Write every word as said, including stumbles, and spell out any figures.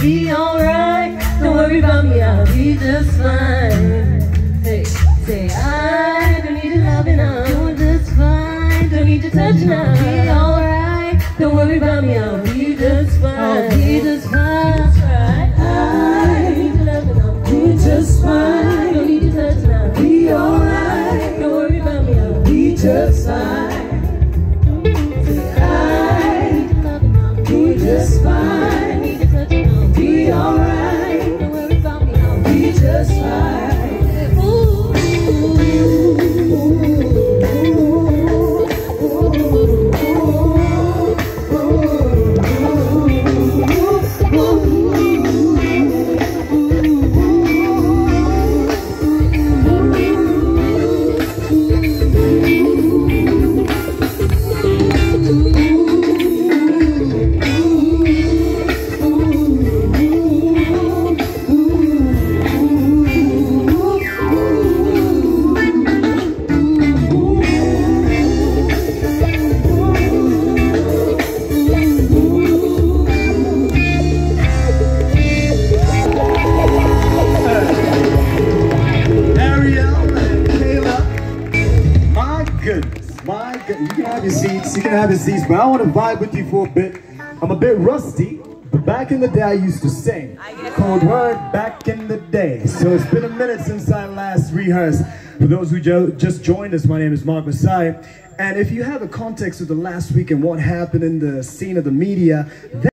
be alright. Don't worry about me, I'll be just fine. Hey, say I don't need your loving, I'm doing just fine. Don't need your touch now, be alright. Don't worry about me, I'll be just fine. I'll be just fine. I don't need your loving, I'll be just fine. Don't need your touch now, be alright. Don't worry about me, I'll be just fine. Just fine, be alright. Don't worry about me, I'll be just fine. Ooh, My God, you can have your seats, you can have your seats, but I want to vibe with you for a bit. I'm a bit rusty, but back in the day I used to sing. Cold word, back in the day. So it's been a minute since I last rehearsed. For those who jo just joined us, my name is Mark Messiah. And if you have a context of the last week and what happened in the scene of the media,